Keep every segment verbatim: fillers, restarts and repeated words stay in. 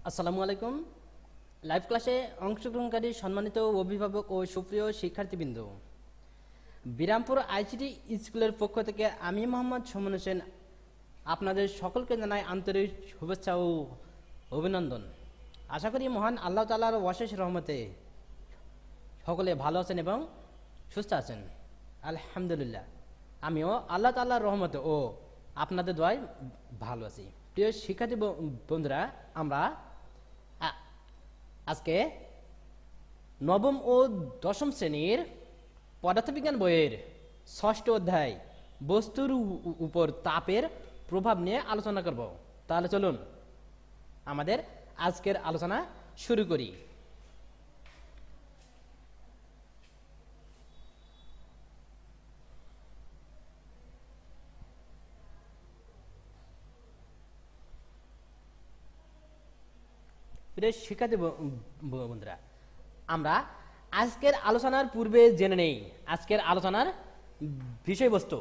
আসসালামু আলাইকুম। লাইভ ক্লাসে অংশগ্রহণকারী সম্মানিত অভিভাবক ও সুপ্রিয় শিক্ষার্থীবৃন্দ, বিরামপুর আইসিটি স্কুলের পক্ষ থেকে আমি মোহাম্মদ সুমন হোসেন আপনাদের সকলকে জানাই আন্তরিক শুভেচ্ছা ও অভিনন্দন। আশা করি মহান আল্লাহ তাআলার অশেষ রহমতে সকলে ভালো আছেন এবং সুস্থ আছেন। আলহামদুলিল্লাহ, আমিও আল্লাহ তাআলার রহমতে ও আপনাদের দোয়ায় ভালো আছি। প্রিয় শিক্ষার্থী বন্ধুরা, আমরা আজকে নবম ও দশম শ্রেণীর পদার্থবিজ্ঞান বইয়ের ষষ্ঠ অধ্যায় বস্তুর উপর তাপের প্রভাব নিয়ে আলোচনা করব। তাহলে চলুন আমাদের আজকের আলোচনা শুরু করি। প্রিয় শিক্ষার্থী বন্ধুরা, আমরা আজকের আলোচনার পূর্বে জেনে নেই আজকের আলোচনার বিষয়বস্তু।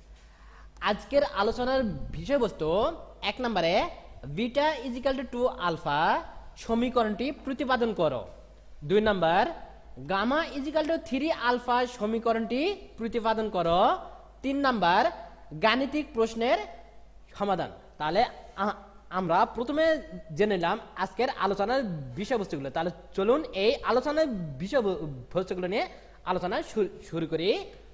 আজকের আলোচনার বিষয়বস্তু এক নম্বরে beta is equal two two alpha সমীকরণটি প্রতিপাদন করো। দুই নম্বর gamma is equal two three alpha সমীকরণটি প্রতিপাদন করো। তিন নম্বর গাণিতিক প্রশ্নের সমাধান। তাহলে আমরা প্রথমে জেনে নিলাম আজকের আলোচনার বিষয়বস্তুগুলো। তাহলে চলুন এই আলোচনার বিষয়বস্তুগুলো নিয়ে আলোচনা শুরু করি।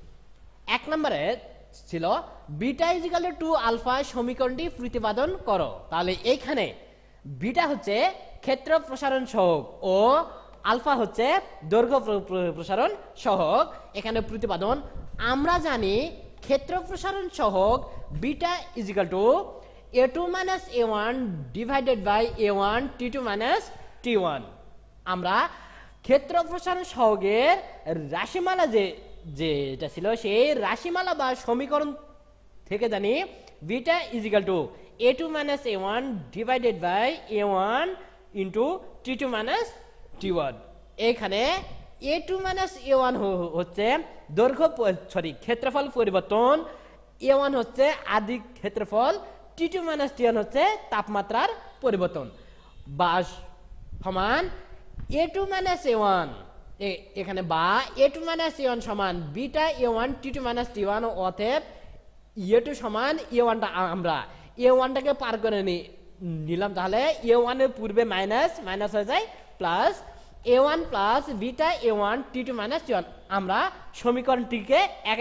এক নম্বরে ছিল beta is equal two two alpha সমীকরণটি প্রতিপাদন করো। তাহলে এইখানে বিটা হচ্ছে ক্ষেত্র প্রসারণ সহগ ও আলফা হচ্ছে দৈর্ঘ্য প্রসারণ সহগ। এখানে প্রতিপাদন আমরা জানি ক্ষেত্র প্রসারণ সহগ beta is equal two A two minus A one divided by A one T two minus T one. আমরা ক্ষেত্র প্রসারণ সহগের রাশিমালা যে যেটা ছিল সেই রাশিমালা বা সমীকরণ থেকে জানি beta is equal two A two minus A one divided by A one into T two minus T one. এখানে A two minus A one হচ্ছে দৈর্ঘ্য সরি ক্ষেত্রফল পরিবর্তন, এ ওয়ান হচ্ছে আদি ক্ষেত্রফল, T two minus T one হচ্ছে তাপমাত্রার পরিবর্তন বা সমান A two minus A one. এখানে বা A two minus A one সমান beta A one T two minus T one. অতএব এ টু সমান এ ওয়ানটা আমরা এ ওয়ানটাকে পার করে নিলাম। তাহলে এ ওয়ানের পূর্বে মাইনাস মাইনাস হয়ে যায় plus A one plus beta A one T two minus T one. আমরা সমীকরণটিকে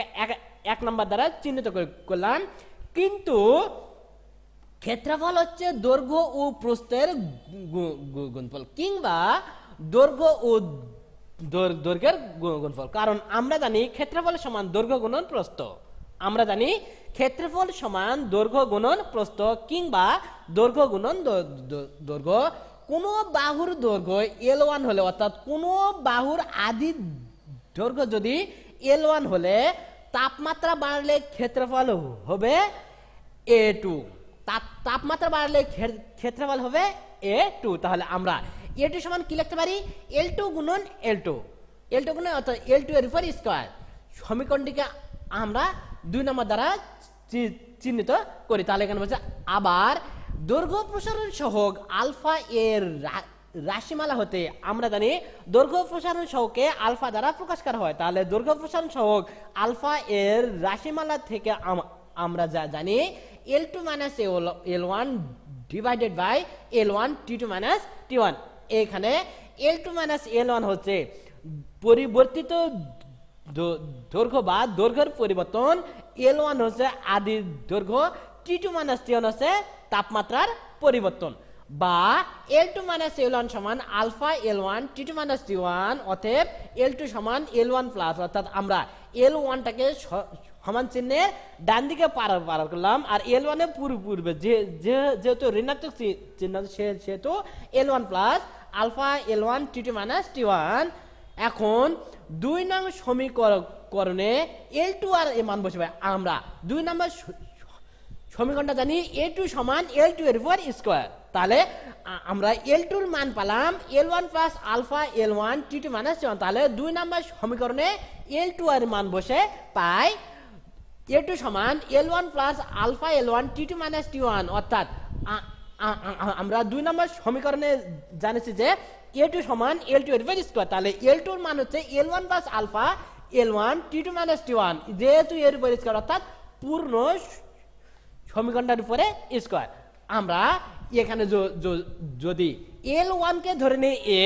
এক নম্বর দ্বারা চিহ্নিত করলাম। কিন্তু ক্ষেত্রফল হচ্ছে দৈর্ঘ্য ও প্রস্থের গুণফল কিংবা দৈর্ঘ্য ও দৈর্ঘ্যের গুণফল। কারণ আমরা জানি ক্ষেত্রফল সমান দৈর্ঘ্য গুণন প্রস্থ। আমরা জানি ক্ষেত্রফল সমান দৈর্ঘ্য গুণন প্রস্থ কিংবা দৈর্ঘ্য গুণন দৈর্ঘ্য। কোন বাহুর দৈর্ঘ্য এল ওয়ান হলে অর্থাৎ কোন বাহুর আদি দৈর্ঘ্য যদি এল ওয়ান হলে তাপমাত্রা বাড়লে ক্ষেত্রফল হবে এ টু। তাপমাত্রা বাড়লে ক্ষেত্রফল হবে এ টু। তাহলে আমরা এ টু সমান কি লিখতে পারি? এল টু গুণন এল টু, এল টু গুণন অর্থাৎ এল টু এর উপর স্কয়ার। সমীকরণটিকে আমরা দুই নম্বর দ্বারা চিহ্নিত করি। তাহলে এখানে বলছে আবার দৈর্ঘ্য প্রসারণ সহগ আলফা এর রাশিমালা হতে আমরা জানি দৈর্ঘ্য প্রসারণ সহগকে আলফা দ্বারা প্রকাশ করা হয়। তাহলে দৈর্ঘ্য প্রসারণ সহগ আলফা এর রাশিমালা থেকে আমরা যা জানি L two minus L one divided by L one T two minus T one. এখানে L two minus L one হচ্ছে পরিবর্তিত দৈর্ঘ্য বা দৈর্ঘ্যের পরিবর্তন, এল ওয়ান হচ্ছে আদি দৈর্ঘ্য, T two minus T one হচ্ছে তাপমাত্রার পরিবর্তন। বা L two minus L one সমান alpha L one T two minus T one. অতএব এল টু সমান এল ওয়ান প্লাস, অর্থাৎ আমরা এল ওয়ানটাকে সমান চিহ্নে ডান দিকে পার পার করলাম আর এল ওয়ানের পূর্ব পূর্বে যে যেহেতু ঋণাত্মক চিহ্ন সেহেতু L one plus alpha L one T two minus T one. এখন দুই নং সমীকরণে এল টু আর এ মান বসবে। আমরা দুই নম্বর সমীকরণটা জানি এ টু সমান এল টু এর উপর স্কোয়ার। তাহলে আমরা এল টুর মান পেলাম L one plus alpha L one T two minus T one. তাহলে দুই নম্বর সমীকরণে এল টু এর মান বসে পাই এ টু সমান L one plus alpha L one T two minus T one. অর্থাৎ আমরা দুই নম্বর সমীকরণে জানিছি যে এ টু সমান এল টু এর স্কোয়ার, তাহলে এল টুর মান হচ্ছে L one plus alpha L one T two minus T one, যেহেতু এর উপর স্কোয়ার অর্থাৎ পূর্ণ সমীকরণটার উপরে স্কোয়ার। আমরা এখানে যদি এল ওয়ান কে ধরে নিই এ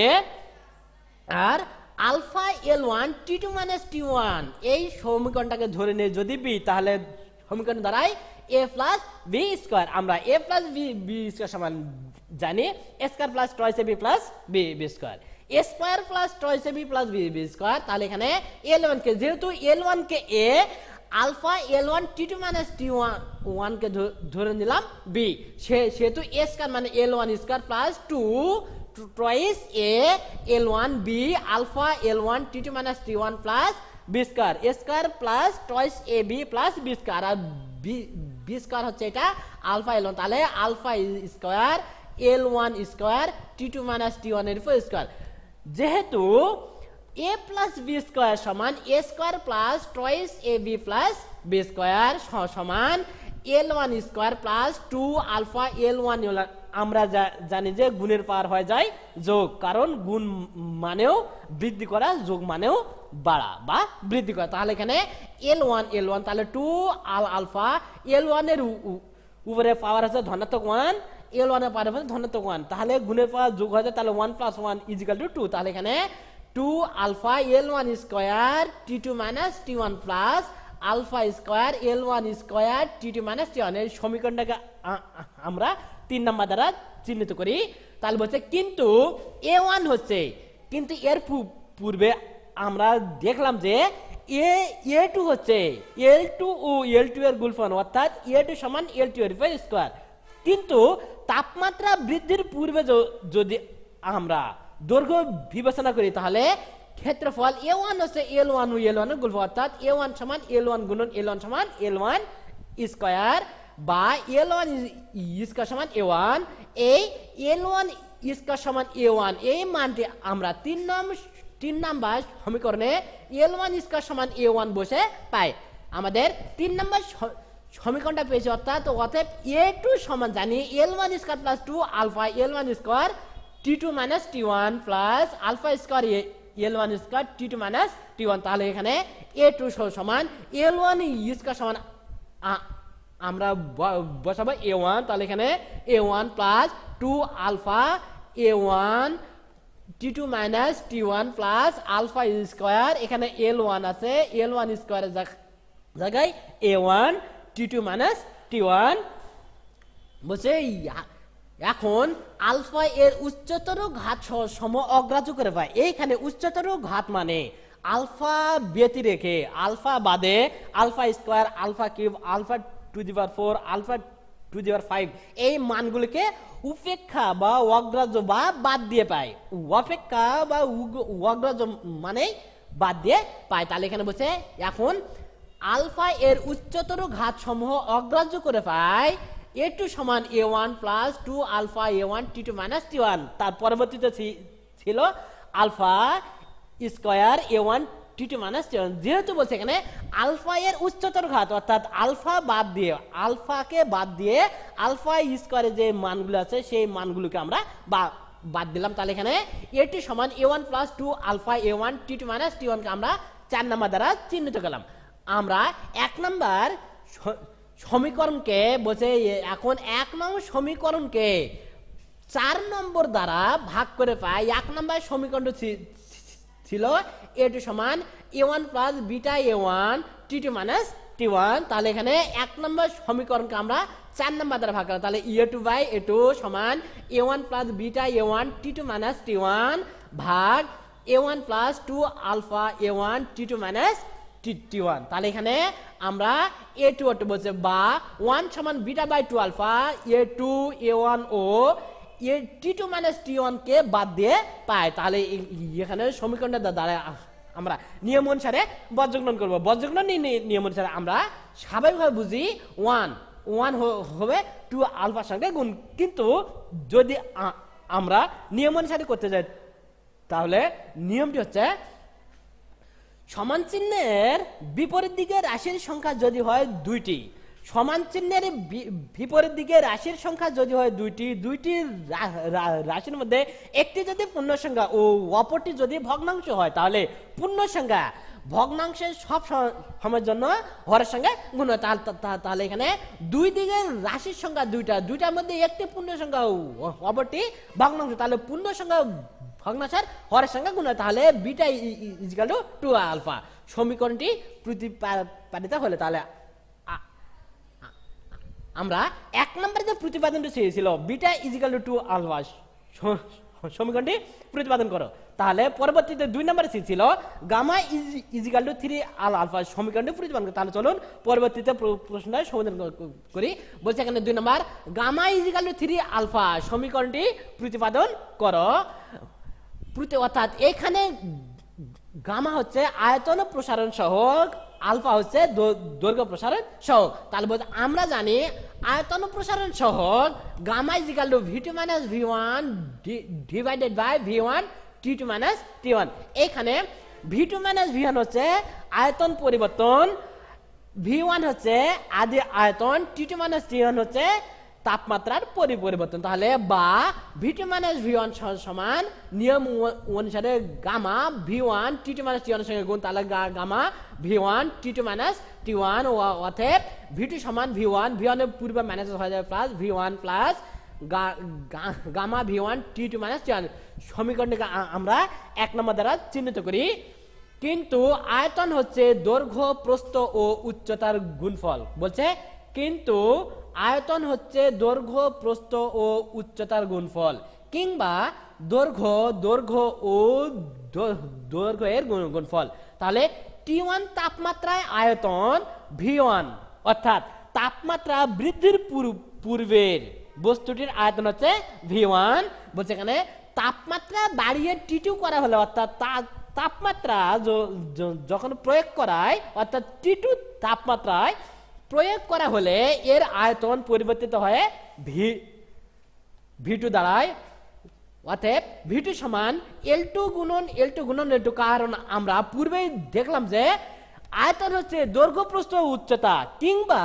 আর alpha L one T two minus T one এই সমীকরণটাকে ধরে নিয়ে যদি বি, তাহলে সমীকরণ দ্বারাই এ প্লাস বি স্কোয়ার। আমরা A plus B B square সমান জানি A square plus twice A B plus B B square, A square plus twice A B plus B B square. তাহলে এখানে এল ওয়ান কে, যেহেতু এল ওয়ান কে A, alpha L one T two minus T one one কে ধরে নিলাম B, সেহেতু A square মানে L one square plus two twice A L one B alpha L one T two minus T one plus B square, A square plus twice A B plus B square, আর B B square হচ্ছে এটা alpha L one, তাহলে alpha square L one square T two minus T one এর উপর square. যেহেতু A plus B square সমান A square plus twice A B plus B square সমান L one square plus two alpha L one, আমরা জানি যে গুণের পাওয়ার হয়ে যায় যোগ, কারণ গুণ মানেও বৃদ্ধি করা, যোগ মানেও বাড়া বা বৃদ্ধি করা। তাহলে এখানে এল ওয়ান এল ওয়ান, তাহলে টু আল আলফা এল ওয়ান এর উপরে পাওয়ার আছে ধনাত্মক ওয়ান, এল ওয়ান এর পাওয়ার আছে ধনাত্মক ওয়ান, তাহলে গুণের পাওয়ার যোগ হয়ে যায়, তাহলে one plus one is equal two two. তাহলে এখানে two alpha L one square T two minus T one plus alpha square L one square T two minus T one, এই সমীকরণটাকে আমরা তিন নাম্বার দ্বারা চিহ্নিত করি। তাহলে বলছে কিন্তু এ ওয়ান হচ্ছে, কিন্তু এর পূর্বে আমরা দেখলাম যে এ এ টু হচ্ছে এল টু ও এল টু এর গুণফল, অর্থাৎ এ টু সমান এল টু এর স্কোয়ার। কিন্তু তাপমাত্রা বৃদ্ধির পূর্বে যদি আমরা দৈর্ঘ্য বিবেচনা করি, তাহলে ক্ষেত্রফল এ ওয়ান হচ্ছে এল ওয়ান ও এল ওয়ান এর গুণফল, অর্থাৎ এ ওয়ান সমান এল ওয়ান গুণন এল ওয়ান সমান এল ওয়ান স্কোয়ার, বা এল ওয়ান স্কোয়ার সমান এ ওয়ান। এই এল ওয়ান স্কোয়ার সমান এ ওয়ান এই মানটি আমরা তিন নম্বর তিন নাম্বার সমীকরণে এল ওয়ান স্কোয়ার সমান এ ওয়ান বসে পাই। আমাদের তিন নম্বর সমীকরণটা পেয়েছি, অর্থাৎ অতএব এ টু সমান জানি L one square plus two alpha L one square T two minus T one plus alpha square L one square T two minus T one. তাহলে এখানে এ টু সমান এল ওয়ান স্কোয়ার সমান আমরা বসাবো এ one, তাহলে এখানে A one plus two alpha A one T two minus T one plus alpha square, এখানে L one আছে, এল ওয়ান স্কোয়ারের জায়গায় A one T two minus T one বসে। এখন আলফা এর উচ্চতর ঘাত সম অগ্রাহ্য করে পায়। এইখানে উচ্চতর ঘাত মানে আলফা ব্যতি রেখে, আলফা বাদে alpha square alpha cube alpha to the power four alpha to the power five এই মানগুলিকে উপেক্ষা বা অগ্রাহ্য বা বাদ দিয়ে পায়। উপেক্ষা বা অগ্রাহ্য মানে বাদ দিয়ে পায়। তাহলে এখানে বলছে এখন আলফা এর উচ্চতর ঘাত সমূহ অগ্রাহ্য করে পায় এ টু সমান A one plus two alpha A one T two minus T one. তার পরবর্তীতে ছিল alpha square A one T two minus T one. যেহেতু বলছে এখানে আলফা এর উচ্চতর ঘাত, অর্থাৎ আলফা বাদ দিয়ে আলফাকে বাদ দিয়ে আলফা স্কোয়ারের যে মানগুলো আছে সেই মানগুলোকে আমরা বাদ দিলাম। তাহলে এখানে এ টু সমান A one plus two alpha A one T two minus T ওয়ানকে আমরা চার নাম্বার দ্বারা চিহ্নিত করলাম। আমরা এক নাম্বার সমীকরণকে বলছে এখন এক নম্বর সমীকরণকে চার নম্বর দ্বারা ভাগ করে পাই। এক নম্বর সমীকরণ ছিল এ টু সমান A one plus beta A one T two minus T one. তাহলে এখানে এক নম্বর সমীকরণকে আমরা চার নম্বর দ্বারা ভাগ করলাম। তাহলে A two by A two সমান A one plus beta A one T two minus T one ভাগ A one plus two alpha A one T two minus T one. তাহলে এখানে আমরা এ টু টু বলছে বা ওয়ান সমান beta by two alpha A two A one ও A T two minus T one কে বাদ দিয়ে পাই। তাহলে এখানে সমীকরণটা দ্বারা আমরা নিয়ম অনুসারে বজ্রগ্রহণ করবো। বজ্রগ্রহণ নিয়ম অনুসারে আমরা স্বাভাবিকভাবে বুঝি ওয়ান ওয়ান হবে টু আলফার সঙ্গে গুণ, কিন্তু যদি আমরা নিয়ম অনুসারে করতে যাই তাহলে নিয়মটি হচ্ছে সমান চিহ্নের বিপরীত দিকে রাশির সংখ্যা যদি হয় দুইটি, সমান চিহ্নের বিপরীত দিকে রাশির সংখ্যা যদি হয় দুইটি, দুইটি রাশির মধ্যে একটি যদি পূর্ণ সংখ্যা ও অপরটি যদি ভগ্নাংশ হয়, তাহলে পূর্ণ সংখ্যা ভগ্নাংশের সব সময়ের জন্য হরের সঙ্গে গুণ হয়। তাহলে এখানে দুই দিকের রাশির সংখ্যা দুইটা, দুইটার মধ্যে একটি পূর্ণ সংখ্যা অপরটি ভগ্নাংশ, তাহলে পূর্ণ সংখ্যা ভগ্নাংশের হরের সঙ্গে গুণ হয়, তাহলে beta is equal two two alpha. সমীকরণটি প্রতিপাদিত হলে তাহলে আমরা এক নম্বরে যে প্রতিপাদনটি চেয়েছিল beta is equal two two alpha সমীকরণটি প্রতিপাদন করো, তাহলে পরবর্তীতে দুই নম্বরে ছিল গামা ইজিক্যাল টু থ্রি আল আলফা সমীকরণটি প্রতিপাদন করো। তাহলে চলুন পরবর্তীতে প্রশ্নটা সমাধান করি। বলছে এখানে দুই নম্বর gamma is equal two three alpha সমীকরণটি প্রতিপাদন করো, অর্থাৎ এখানে গামা হচ্ছে আয়তন প্রসারণ সহগ, আলফা হচ্ছে দৈর্ঘ্য প্রসারণ সহগ। তাহলে বলতে আমরা জানি আয়তন প্রসারণ সহগ gamma is equal two V two minus V one divided by V one T two minus T one. এখানে V two minus V one হচ্ছে আয়তন পরিবর্তন, ভি ওয়ান হচ্ছে আদি আয়তন, T two minus T one হচ্ছে তাপমাত্রার পরিবর্তন। তাহলে বা V two minus V one সমান নিয়ম অনুসারে gamma V one T two minus T one সঙ্গে গুণ, তাহলে gamma V one T two minus T one, অতএব ভি টু সমান ভি ওয়ান, ভি ওয়ানের পূর্বে মাইনাস হয়ে যাবে plus V one plus gamma V one T two minus T one. সমীকরণটিকে আমরা এক নম্বর দ্বারা চিহ্নিত করি। কিন্তু আয়তন হচ্ছে দৈর্ঘ্য প্রস্থ ও উচ্চতার গুণফল। বলছে কিন্তু আয়তন হচ্ছে দৈর্ঘ্য প্রস্থ ও উচ্চতার গুণফল, কিংবা দৈর্ঘ্য দৈর্ঘ্য ও দৈর্ঘ্য এর গুণফল। তাহলে টি ওয়ান তাপমাত্রায় আয়তন ভি ওয়ান, অর্থাৎ তাপমাত্রা বৃদ্ধির পূর্বের বস্তুটির আয়তন হচ্ছে ভি ওয়ান। বলছে এখানে তাপমাত্রা বাড়িয়ে টি টু করা হলে, অর্থাৎ তাপমাত্রা যখন প্রয়োগ করায়, অর্থাৎ টি টু তাপমাত্রায় প্রয়োগ করা হলে এর আয়তন পরিবর্তিত হয়ে ভি ভি টু দাঁড়ায়। অতএব ভি টু সমান এল টু গুণন এল টু গুণন এল টু, কারণ আমরা পূর্বেই দেখলাম যে আয়তন হচ্ছে দৈর্ঘ্য প্রস্থ উচ্চতা, কিংবা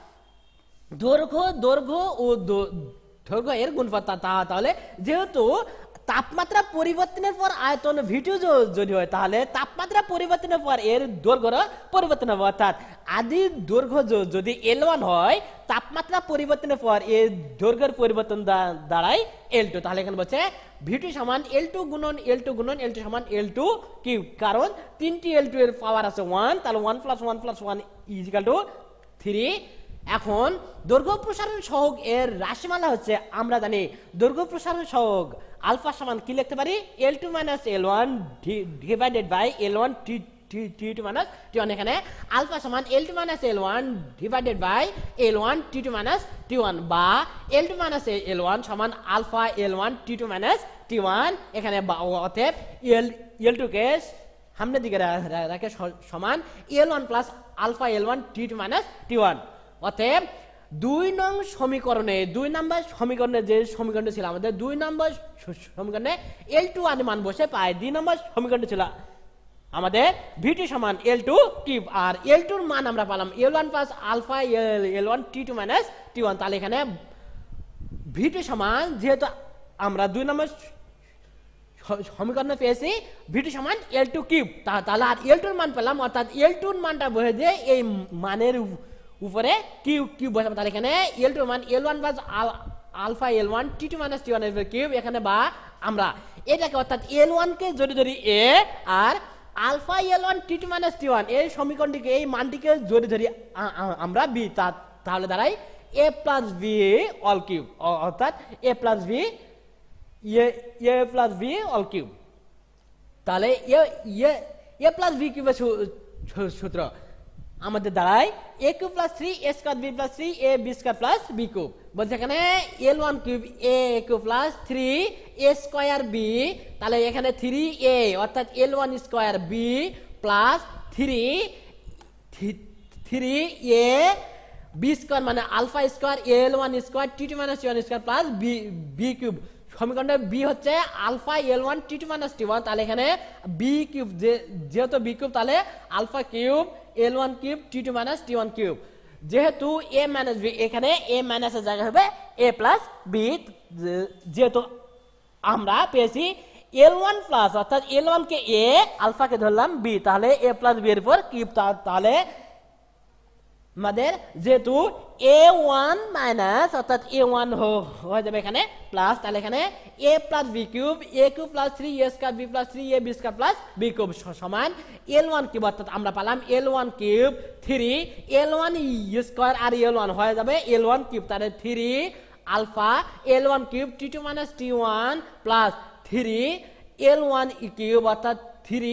দৈর্ঘ্য দৈর্ঘ্য ও দৈর্ঘ্য এর গুণফল। তাহলে যেহেতু তাপমাত্রা পরিবর্তনের পর আয়তন ভি টু যদি হয়, তাহলে তাপমাত্রা পরিবর্তনের পর এর দৈর্ঘ্য পরিবর্তন হবে, অর্থাৎ আদি দৈর্ঘ্য যদি এল ওয়ান হয়, তাপমাত্রা পরিবর্তনের পর এর দৈর্ঘ্যের পরিবর্তন দাঁড়ায় এল টু। তাহলে এখানে বলছে ভি টু সমান এল টু গুণন এল টু গুণন এল টু সমান এল টু কিউব, কারণ তিনটি এল টু এর পাওয়ার আছে ওয়ান, তাহলে one plus one plus one is equal two three. এখন দৈর্ঘ্য প্রসারণ সহগ এর রাশিমালা হচ্ছে, আমরা জানি দৈর্ঘ্য প্রসারণ সহগ আলফা সমান কি লিখতে পারি, L two minus L one divided by L one T T two minus T one. এখানে আলফা সমান L two minus L one divided by L one T two minus T one, বা L two minus L one সমান alpha L one T two minus T one. এখানে অতএব এল L two কে সামনের দিকে রাখে সমান L one plus alpha L one T two minus T one. অতএব দুই নং সমীকরণে দুই নম্বর সমীকরণে যে সমীকরণটা ছিল আমাদের, দুই নম্বর সমীকরণে এল টু আদি মান বসে পায়, দুই নম্বর সমীকরণটা ছিল আমাদের ভি টু সমান এল টু কিউব, আর এল টুর মান আমরা পেলাম L one plus alpha L one T two minus T one. তাহলে এখানে ভি টু সমান, যেহেতু আমরা দুই নম্বর সমীকরণে পেয়েছি ভি টু সমান এল টু কিউব, তাহলে আর এল টুর মান পেলাম, অর্থাৎ এল টুর মানটা বসে দিয়ে এই মানের উপরে কিউব কিউব বসাবো। তাহলে এখানে এল টু মান L one plus alpha L one T two minus T one এর কিউব। এখানে বা আমরা এটাকে, অর্থাৎ এল ওয়ান কে যদি ধরি এ, আর alpha L one T two minus T one এই সমীকরণটিকে, এই মানটিকে যদি ধরি আমরা বি, তাহলে দাঁড়াই A plus B all cube, অর্থাৎ A plus B A plus B all cube. তাহলে এ প্লাস বি কিউবের সূত্র আমাদের দাঁড়ায় A cube plus three A square B plus three A B square plus B cube. বলছে এখানে L one cube A cube plus three A square B, তাহলে এখানে three A, অর্থাৎ L one square B plus three three A B square, মানে alpha square L one square T two minus T one square plus B B cube. সমীকরণটা B হচ্ছে alpha L one T two minus T one, তাহলে এখানে B cube, যেহেতু B cube তাহলে alpha cube L one cube T two minus T one cube. যেহেতু A minus B, এখানে এ মাইনাসের জায়গায় হবে এ প্লাস বি, যেহেতু আমরা পেয়েছি এল ওয়ান প্লাস, অর্থাৎ এল ওয়ান কে এ, আলফাকে ধরলাম বি, তাহলে এ প্লাস বি এর উপর কিউব, তাহলে আমাদের যেহেতু এ ওয়ান মাইনাস অর্থাৎ এ ওয়ান হয়ে যাবে এখানে প্লাস, তাহলে এখানে A plus B cube, A cube plus three A square B plus three A B square plus B cube সমান এল ওয়ান কিউব, অর্থাৎ আমরা পেলাম L one cube three L one square আর এল ওয়ান হয়ে যাবে L one cube, তাহলে three alpha L one cube T two minus T one plus three L one cube অর্থাৎ three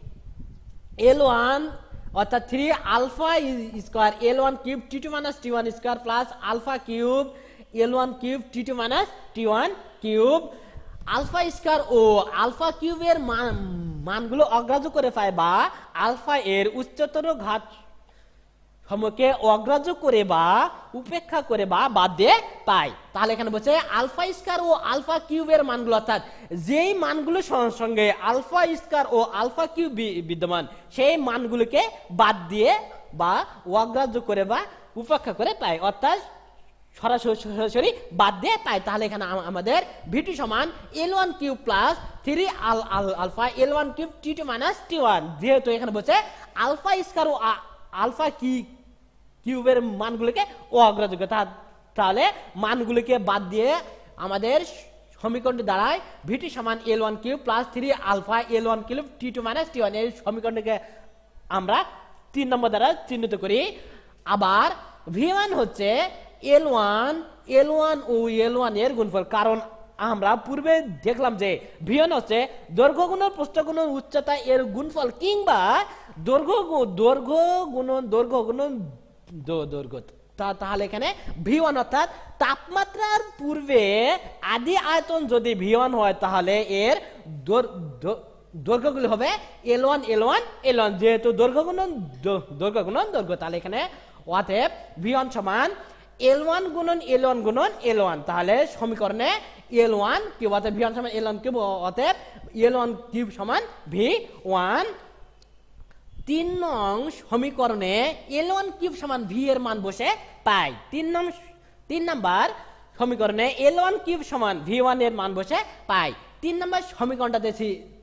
L one অর্থাৎ three alpha square L one cube T two minus T one square plus alpha cube L one cube T two minus T one cube alpha square ও alpha কিউবের মানগুলো অগ্রাহ্য করে পায় বা alpha এর উচ্চতর ঘাত সমূহকে অগ্রাহ্য করে বা উপেক্ষা করে বা বাদ দিয়ে পায়। তাহলে এখানে বলছে আলফা স্কয়ার ও আলফা কিউবের মানগুলো, অর্থাৎ যেই মানগুলোর সঙ্গে আলফা স্কয়ার ও আলফা কিউব বিদ্যমান সেই মানগুলোকে বাদ দিয়ে বা অগ্রাহ্য করে বা উপেক্ষা করে পায়, অর্থাৎ সরাসরি বাদ দিয়ে পায়। তাহলে এখানে আমাদের ভিটি সমান L one cube plus three alpha L one cube T two minus T one, যেহেতু এখানে বলছে আলফা স্কয়ার ও আলফা কি কিউবের মানগুলোকে অগ্রাহ্য করে, তাহলে মানগুলোকে বাদ দিয়ে আমাদের সমীকরণটি দাঁড়ায় ভিটি সমান L one cube plus three alpha L one cube T two minus T one. এই সমীকরণটিকে আমরা তিন নম্বর দ্বারা চিহ্নিত করি। আবার ভি ওয়ান হচ্ছে এল ওয়ান এল ওয়ান ও এল ওয়ান এর গুণফল, কারণ আমরা পূর্বে দেখলাম যে ভি ওয়ান হচ্ছে দৈর্ঘ্য গুণন প্রস্থ গুণন উচ্চতা এর গুণফল, কিংবা দৈর্ঘ্য দৈর্ঘ্য গুণন দৈর্ঘ্য গুণন দৈর্ঘ্য। তাহলে এখানে ভি ওয়ান অর্থাৎ তাপমাত্রার পূর্বে আদি আয়তন যদি ভি ওয়ান হয় তাহলে এর দৈর্ঘ্যগুলি হবে L one L one L one, যেহেতু দৈর্ঘ্য গুণন দৈর্ঘ্য গুণন দৈর্ঘ্য। তাহলে এখানে অতএব ভি ওয়ান সমান এল ওয়ান গুণন এল ওয়ান গুণন এল ওয়ান, তাহলে সমীকরণে এল ওয়ান কিউব অর্থাৎ ভি ওয়ান সমান এল ওয়ান কিউব, অতএব এল ওয়ান কিউব সমান ভি ওয়ান। তিন নং সমীকরণে এল ওয়ান কিউব সমান ভি এর মান বসে পাই। তিন নং তিন নাম্বার সমীকরণে এল ওয়ান কিউব সমান ভি ওয়ান এর মান বসে পাই। তিন নম্বর সমীকরণটাতে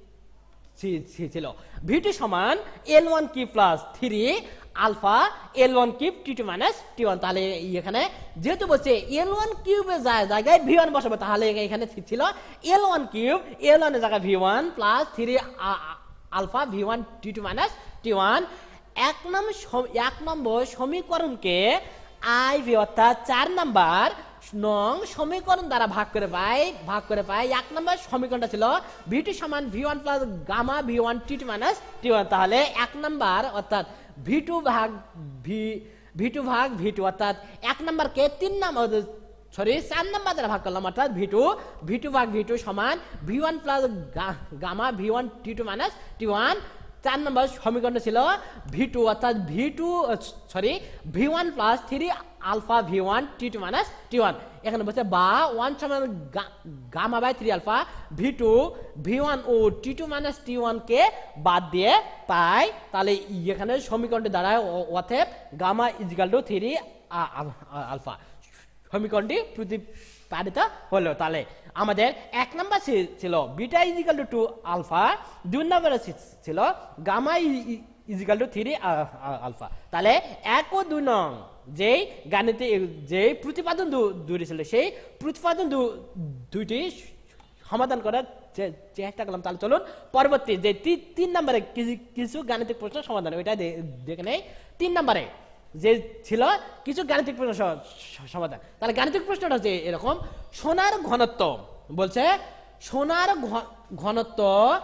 ছিল ভি টু সমান L one cube plus three alpha L one cube T two minus T one. তাহলে এখানে যেহেতু বলছে এল ওয়ান কিউবের জায়গায় ভি ওয়ান বসাবো, তাহলে এখানে ছিল L one cube L one এর জায়গায় V one plus three alpha V one T two minus T one. এক নম্বর এক নম্বর সমীকরণকে আই ভি অর্থাৎ চার নাম্বার নং সমীকরণ দ্বারা ভাগ করে পাই ভাগ করে পাই এক নম্বর সমীকরণটা ছিল ভি টু সমান V one plus gamma V one T two minus T one. তাহলে এক নাম্বার অর্থাৎ ভি টু ভাগ ভি ভি টু ভাগ ভি টু অর্থাৎ এক নাম্বারকে তিন নাম্বার সরি চার নাম্বার দ্বারা ভাগ করলাম, অর্থাৎ ভি টু ভি টু ভাগ ভি টু সমান V one plus gamma V one T two minus T one. চার নম্বর সমীকরণ ছিল ভি টু অর্থাৎ V two sorry V one plus three alpha V one T two minus T one. এখানে বলছে বা ওয়ান সমান gamma by three alpha V two V one ও T two minus T one কে বাদ দিয়ে পাই। তাহলে এখানে সমীকরণটি দাঁড়ায় অতএব gamma is equal two three alpha. সমীকরণটি প্রতিপাদিত হলো। তাহলে আমাদের এক নাম্বার ছিল beta is equal two two alpha, দুই নম্বরে ছিল gamma is equal two three alpha. তাহলে এক ও দুই নং যেই গাণিতিক যে প্রতিপাদন দুইটি ছিল সেই প্রতিপাদন দুইটি সমাধান করার চেষ্টা করলাম। তাহলে চলুন পরবর্তী যে তিন নম্বরে কিছু গাণিতিক প্রশ্ন সমাধান ওইটা দেখে নেই। তিন নম্বরে যে ছিল কিছু গাণিতিক প্রশ্ন সমাধান। তাহলে গাণিতিক প্রশ্নটা হচ্ছে এরকম, সোনার ঘনত্ব বলছে সোনার ঘনত্ব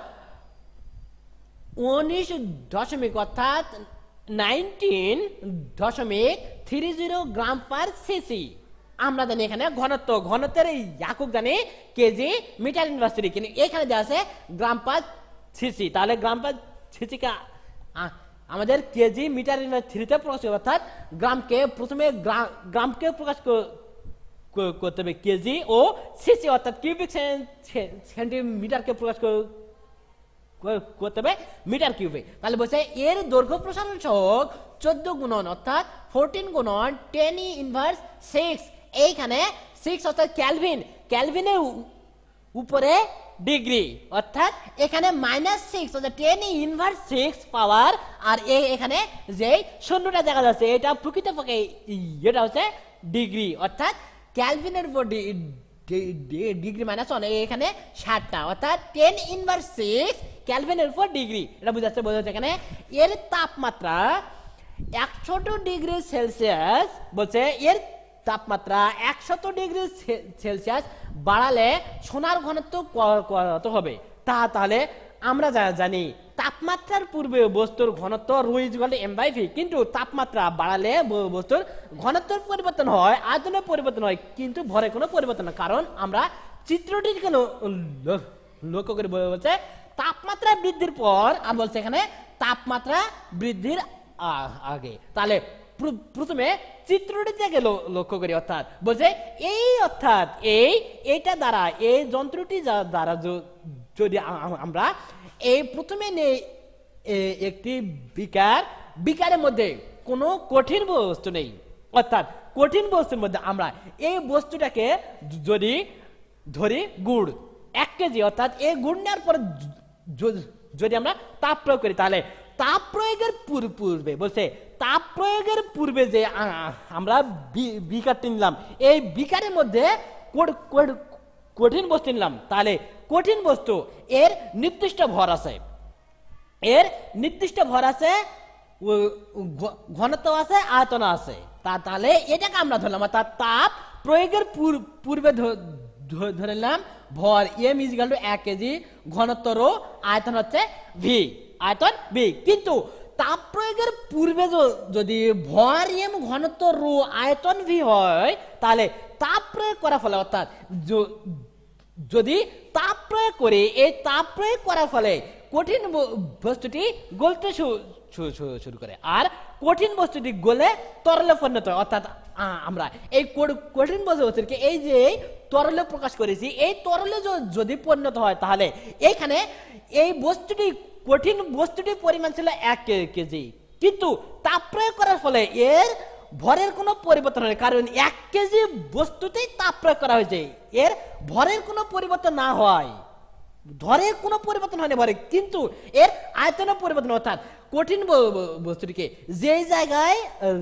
উনিশ দশমিক অর্থাৎ নাইনটিন দশমিক three zero gram per CC. আমরা জানি এখানে ঘনত্ব ঘনত্বের একক জানি কেজি মিটার ইউনিভার্সিটি, কিন্তু এখানে দেওয়া আছে গ্রাম পার সিসি। তাহলে গ্রাম পার সিসিকে আমাদের কেজি মিটার থ্রিতে প্রকাশ করবে, অর্থাৎ গ্রামকে প্রথমে গ্রামকে প্রকাশ করতে হবে কেজি ও সিসি অর্থাৎ কিউবিক সেন্টিমিটারকে প্রকাশ করতে হবে মিটার কিউবে। তাহলে বলছে এর দৈর্ঘ্য প্রসারণ সহগ চোদ্দ গুণন অর্থাৎ চোদ্দ গুণন টেন ইনভার্স সিক্স, এইখানে সিক্স অর্থাৎ ক্যালভিন, ক্যালভিনের উপরে ডিগ্রি অর্থাৎ এখানে মাইনাস সিক্স অর্থাৎ টেন ইনভার্স সিক্স পাওয়ার, আর এখানে যে শূন্যটা দেখা যাচ্ছে এটা প্রকৃতপক্ষে এটা হচ্ছে ডিগ্রি অর্থাৎ ক্যালভিনের উপর ডিগ্রি মাইনাস ওয়ান, এখানে ষাটটা অর্থাৎ টেন ইনভার্স সিক্স ক্যালভিনের উপর ডিগ্রি, এটা বুঝাচ্ছে বোঝাচ্ছে এখানে এর তাপমাত্রা একশো ডিগ্রি সেলসিয়াস, বলছে এর তাপমাত্রা একশত ডিগ্রি সেলসিয়াস বাড়ালে সোনার ঘনত্ব কত হবে। তা তাহলে আমরা জানি তাপমাত্রার পূর্বে বস্তুর ঘনত্ব rho is equal to M by V, কিন্তু তাপমাত্রা বাড়ালে বস্তুর ঘনত্বের পরিবর্তন হয়, আয়তনের পরিবর্তন হয়, কিন্তু ভরে কোনো পরিবর্তন না। কারণ আমরা চিত্রটি কেন লক্ষ্য করে বলছে তাপমাত্রা বৃদ্ধির পর, আর বলছে এখানে তাপমাত্রা বৃদ্ধির আগে। তাহলে প্রথমে চিত্রটি থেকে লক্ষ্য করি, অর্থাৎ বলছে এই অর্থাৎ এই এইটা দ্বারা এই যন্ত্রটি দ্বারা যদি আমরা এই প্রথমে নেই একটি বিকার, বিকারের মধ্যে কোনো কঠিন বস্তু নেই, অর্থাৎ কঠিন বস্তুর মধ্যে আমরা এই বস্তুটাকে যদি ধরি গুড় এক কেজি, অর্থাৎ এই গুড় নেওয়ার পরে যদি আমরা তাপ প্রয়োগ করি, তাহলে তাপ প্রয়োগের পূর্বে বলছে তাপ প্রয়োগের পূর্বে যে আমরা বিকারটি নিলাম, এই বিকারের মধ্যে কঠিন বস্তু নিলাম, তাহলে কঠিন বস্তু এর নির্দিষ্ট ভর আছে, এর নির্দিষ্ট ভর আছে, ঘনত্ব আছে, আয়তন আছে, তাহলে এটাকে আমরা ধরলাম অর্থাৎ তাপ প্রয়োগের পূর্বে ধরে নিলাম ভর এম ইজ ইকুয়াল টু এক কেজি, ঘনত্ব রো, আয়তন হচ্ছে ভি, আয়তন ভি। কিন্তু তাপ প্রয়োগের পূর্বে যদি ভর এম, ঘনত্ব রো, আয়তন ভি হয়, তাহলে তাপ প্রয়োগ করার ফলে অর্থাৎ যদি তাপ প্রয়োগ করে এই তাপ প্রয়োগ করার ফলে কঠিন বস্তুটি গলতে শুরু করে, আর কঠিন বস্তুটি গলে তরলে পরিণত হয়, অর্থাৎ আমরা এই কঠিন বস্তুকে এই যে তরলে প্রকাশ করেছি, এই তরলে যদি পরিণত হয়, তাহলে এইখানে এই বস্তুটি কঠিন বস্তুটির পরিমাণ ছিল এক কেজি, কিন্তু তাপ প্রয়োগ করার ফলে এর ভরের কোনো পরিবর্তন হয়, কারণ এক কেজি বস্তুতেই তাপ প্রয়োগ করা হয়েছে, এর ভরের কোনো পরিবর্তন না হয়, ভরের কোনো পরিবর্তন হয়নি ভরে, কিন্তু এর আয়তনের পরিবর্তন, অর্থাৎ কঠিন বস্তুটিকে যে জায়গায়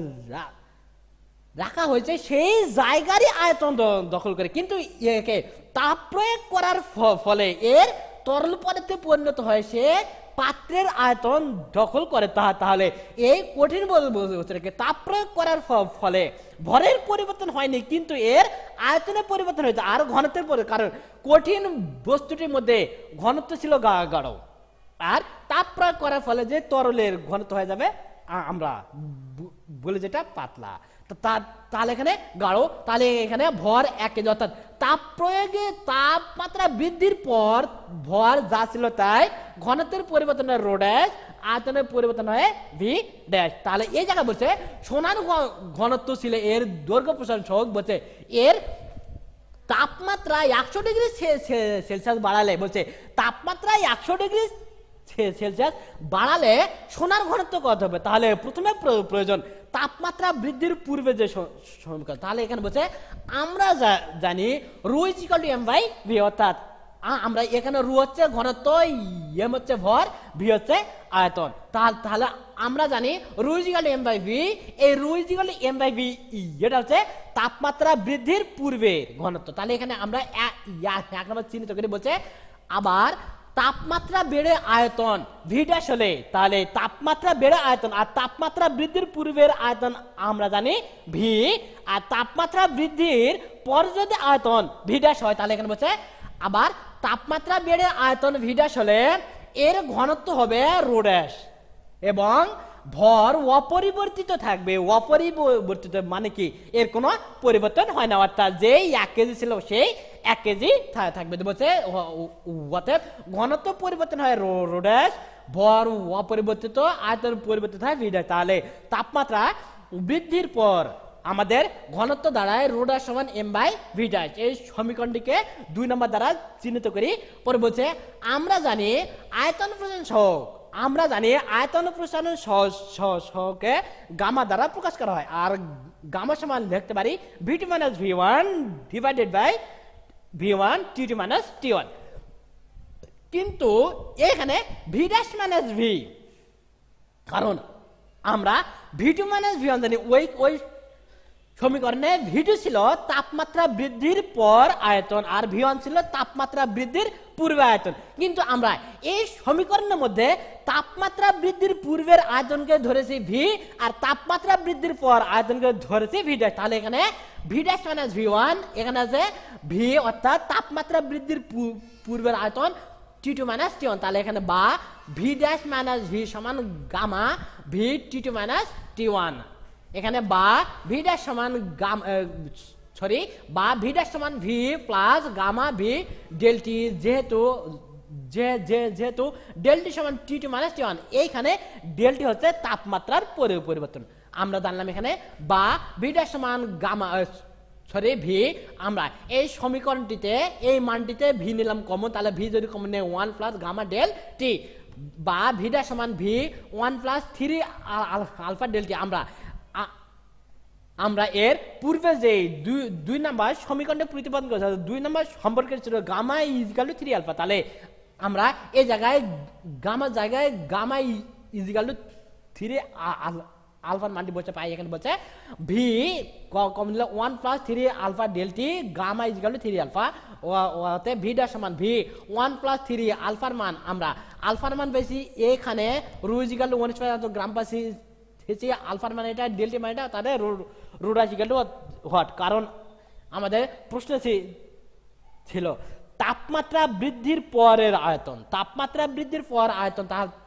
রাখা হয়েছে সেই জায়গারই আয়তন দখল করে, কিন্তু একে তাপ প্রয়োগ করার ফলে এর তরল পদার্থে পরিণত হয়, সে পাত্রের আয়তন দখল করে, তাহলে এই কঠিন বস্তুটাকে তাপ প্রয়োগ করার ফলে ভরের পরিবর্তন হয়নি, কিন্তু এর আয়তনের পরিবর্তন হয়েছে আর ঘনত্বের পরিবর্তন, কারণ কঠিন বস্তুটির মধ্যে ঘনত্ব ছিল গাঢ়, আর তাপ প্রয়োগ করার ফলে যে তরলের ঘনত্ব হয়ে যাবে আমরা বলে যেটা পাতলা, তাহলে এখানে গাঢ়, তাহলে এখানে ভর এক কেজি, অর্থাৎ তাপ প্রয়োগে তাপমাত্রা বৃদ্ধির পর ভর যা ছিল তাই, ঘনত্বের পরিবর্তন হয় রো ড্যাশ, আয়তনের পরিবর্তন হয় ভি ড্যাশ। তাহলে এই জায়গা বলছে সোনার ঘনত্ব ছিল এর দৈর্ঘ্য প্রসারণ সহগ, বলছে এর তাপমাত্রা একশো ডিগ্রি সেলসিয়াস বাড়ালে, বলছে তাপমাত্রা একশো ডিগ্রি সেলসিয়াস বাড়ালে সোনার ঘনত্ব কত হবে। তাহলে প্রথমে প্রয়োজন তাপমাত্রা বৃদ্ধির পূর্বে যে সমীকরণ, তাহলে এখানে বলছে আমরা জানি rho is equal to M by V, অর্থাৎ আমরা এখানে রো হচ্ছে ঘনত্ব, এম হচ্ছে ভর, ভি হচ্ছে আয়তন, তাহলে আমরা জানি rho is equal to M by V, এই rho is equal to M by V এটা হচ্ছে তাপমাত্রা বৃদ্ধির পূর্বে ঘনত্ব। তাহলে এখানে আমরা এক নম্বর চিহ্নিত করে বলছে আবার তাপমাত্রা বেড়ে আয়তন ভি ড্যাশ হলে, তাহলে তাপমাত্রা বেড়ে আয়তন আর তাপমাত্রা বৃদ্ধির পূর্বের আয়তন আমরা জানি ভি, আর তাপমাত্রা বৃদ্ধির পর যদি আয়তন ভি ড্যাশ হয়, তাহলে এখানে বলছে আবার তাপমাত্রা বেড়ে আয়তন ভি ড্যাশ হলে এর ঘনত্ব হবে রো ড্যাশ, এবং ভর অপরিবর্তিত থাকবে। অপরিবর্তিত মানে কি এর কোনো পরিবর্তন হয় না, অর্থাৎ যেই এক কেজি ছিল সেই এক কেজি থাকবে। বলছে অতএব ঘনত্ব পরিবর্তন হয় রো রো ড্যাশ, ভর অপরিবর্তিত, আয়তন পরিবর্তিত হয় ভি ড্যাশ। তাহলে তাপমাত্রা বৃদ্ধির পর আমাদের ঘনত্ব দাঁড়ায় রো ড্যাশ সমান এম বাই ভি ড্যাশ। এই সমীকরণটিকে দুই নম্বর দ্বারা চিহ্নিত করি। পরে বলছে আমরা জানি আয়তন প্রসারণ সহগ, আমরা জানি আয়তন প্রসারণ সহগকে গামা দ্বারা প্রকাশ করা হয়। আর গামা সমান লিখতে পারি V two minus V one divided by V one T two minus T one. কিন্তু এখানে ভি ড্যাশ মাইনাস ভি, কারণ আমরা V two minus V one জানি। ওই ওই সমীকরণে ভি টু ছিল তাপমাত্রা বৃদ্ধির পর আয়তন, আর ভি ওয়ান ছিল তাপমাত্রা বৃদ্ধির পূর্বে আয়তন। কিন্তু আমরা এই সমীকরণের মধ্যে তাপমাত্রা বৃদ্ধির পূর্বের আয়তনকে ধরেছি ভি, আর তাপমাত্রা বৃদ্ধির পর আয়তনকে ধরেছি ভি ড্যাশ। তাহলে এখানে V dash minus V one, এখানে আছে ভি অর্থাৎ তাপমাত্রা বৃদ্ধির পূর্বের আয়তন T two minus T one. তাহলে এখানে বা ভি ড্যাশ মাইনাস ভি সমান gamma V T two minus T one. এখানে বা ভি ড্যাশ সমান গামা সরি বা ভি ড্যাশ সমান V plus gamma V del T, যেহেতু যে যেহেতু ডেলটি সমান T two minus T one, এইখানে ডেলটি হচ্ছে তাপমাত্রার পরিবর্তন। আমরা জানলাম এখানে বা ভি ড্যাশ সমান গামা সরি ভি। আমরা এই সমীকরণটিতে এই মানটিতে ভি নিলাম কমন, তাহলে ভি যদি কমন নেই one plus gamma del T, বা ভি ড্যাশ সমান V one plus three alpha del T. আমরা আমরা এর পূর্বে যে দুই দুই নাম্বার সমীকরণে প্রতিপাদন করেছি, দুই নাম্বার সম্পর্কে ছিল gamma is equal two three alpha. তাহলে আমরা এই জায়গায় গামা জায়গায় গামা ইজিক্যাল টু থ্রি আলফার মানটি বসে পাই। এখানে বলছে ভি কম দিলে one plus three alpha del T gamma is equal two three alpha, ওতে ভি ড্যাশ সমান ভি ওয়ান প্লাস থ্রি আলফার মান। আমরা আলফার মান পেয়েছি এখানে rho is equal to one square gram পাচ্ছি আলফার মানে এটা ডেলটি মানে এটা, তাহলে rho dash is equal to what. কারণ আমাদের প্রশ্ন ছিল তাপমাত্রা বৃদ্ধির পরের আয়তন, তাপমাত্রা বৃদ্ধির পর আয়তন,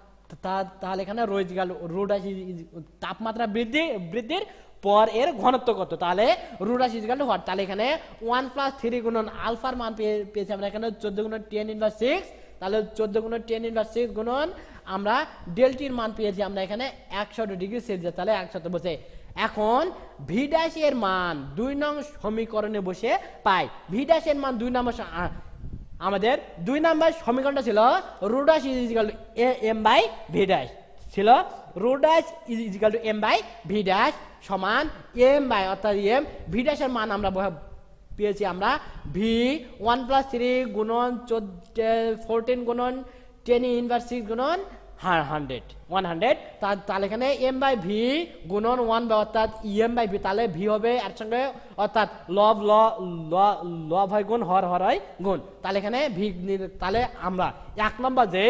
তাহলে এখানে রো ইজিক্যাল রো ড্যাশ তাপমাত্রা বৃদ্ধি বৃদ্ধির পর এর ঘনত্ব কত, তাহলে rho dash is equal to what. তাহলে এখানে ওয়ান প্লাস থ্রি গুণন আলফার মান পেয়েছি আমরা এখানে চোদ্দ গুণন টেন ইনভার্স সিক্স, তাহলে চোদ্দ গুণন টেন ইনভার্স সিক্স গুণন আমরা ডেলটির মান পেয়েছি আমরা এখানে একশো ডিগ্রি সেলসিয়াস, তাহলে একশত বসে। এখন ভি ড্যাশ এর মান দুই নং সমীকরণে বসে পাই। ভি ড্যাশ এর মান দুই নম্বর আমাদের দুই নাম্বার সমীকরণটা ছিল rho dash is equal to M by V dash, ছিল rho dash is equal to M by V dash সমান এম বাই অর্থাৎ এম ভি ড্যাশের মান আমরা পেয়েছি আমরা ভি ওয়ান প্লাস থ্রি গুণন চোদ্দ ফোরটিন গুণন টেন ইনভার্স সিক্স গুণন হান্ড্রেড ওয়ান হান্ড্রেড। তাহলে এখানে এম বাই ভি গুণন ওয়ান বাই অর্থাৎ ইএম বাই ভি, তাহলে ভি হবে এর সঙ্গে অর্থাৎ লব ল লব হয় গুণ হর হর হয় গুণ, তাহলে এখানে ভি। তাহলে আমরা এক নম্বর যে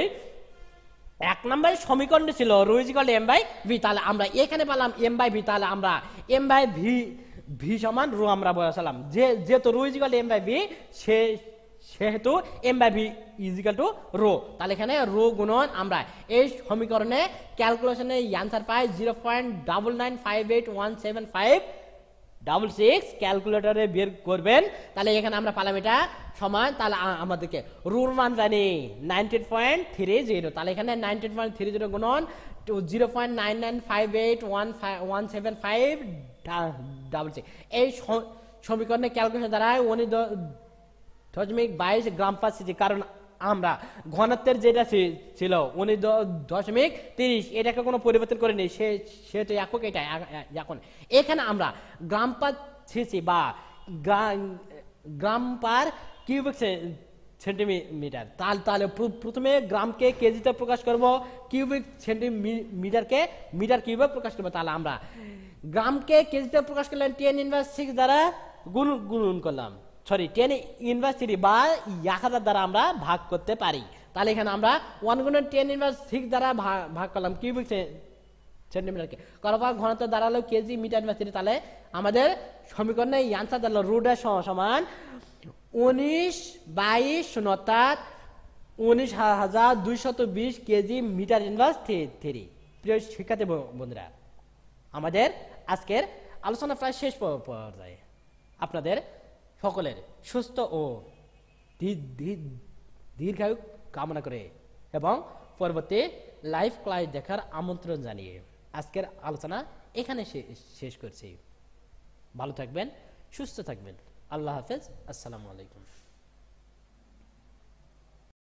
এক নম্বর সমীকরণটি ছিল rho is equal to M by V, তাহলে আমরা এখানে পেলাম এম বাই ভি, তাহলে আমরা এম বাই ভি ভি সমান রো আমরা বসালাম। যে যেহেতু rho is equal to M by V সে সেহেতু M by V is equal to rho, তাহলে এখানে রো গুণন আমরা এই সমীকরণে ক্যালকুলেশনে অ্যান্সার পাই zero point double nine five eight one seven five double six, ক্যালকুলেটরে বের করবেন। তাহলে এখানে আমরা পালাম এটা সমান, তাহলে আমাদেরকে রোর মান জানি নাইনটিন পয়েন্ট থ্রি জিরো, তাহলে এখানে নাইনটিন পয়েন্ট থ্রি জিরো গুণন zero point nine nine five eight one one seven five double six. এই সমীকরণে ক্যালকুলেশন দ্বারা উনি দশমিক বাইশ গ্রাম পার সিসি, কারণ আমরা ঘনত্বের যেটা ছিল উনি দশমিক তিরিশ, এটাকে কোনো পরিবর্তন করেনি, সে সেটা একক এটা এখন। এখানে আমরা গ্রাম পার সিসি বা গ্রাম পার কিউবিক সেন্টিমিটার, তাহলে তাহলে প্রথমে গ্রামকে কেজিতে প্রকাশ করব, কিউবিক সেন্টিমিটারকে মিটার কিউবে প্রকাশ করবো। তাহলে আমরা গ্রামকে কেজিতে প্রকাশ করলাম টেন ইনভার্স সিক্স দ্বারা গুণ গুণ করলাম সরি টেন ইনভার্স থ্রি বা এক হাজার দ্বারা আমরা ভাগ করতে পারি। তাহলে এখানে আমরা ওয়ান গুণন টেন ইনভার্স সিক্স দ্বারা ভাগ করলাম কিউবিক সেন্টিমিটারকে, করার পর ঘনত্ব দাঁড়ালো কেজি মিটার ইনভার্স থ্রি। তাহলে আমাদের সমীকরণে আনসার দাঁড়ালো রুট সমান উনিশ বাইশ শূন্য অর্থাৎ উনিশ হাজার দুইশত বিশ কেজি মিটার ইনভার্স থ্রি। প্রিয় শিক্ষার্থী বন্ধুরা, আমাদের আজকের আলোচনা প্রায় শেষ পর্যায়ে। আপনাদের সকলের সুস্থ ও দীর্ঘায়ু কামনা করে এবং পরবর্তী লাইভ ক্লাস দেখার আমন্ত্রণ জানিয়ে আজকের আলোচনা এখানে শেষ করছি। ভালো থাকবেন, সুস্থ থাকবেন। আল্লাহ হাফেজ, আসসালামু আলাইকুম।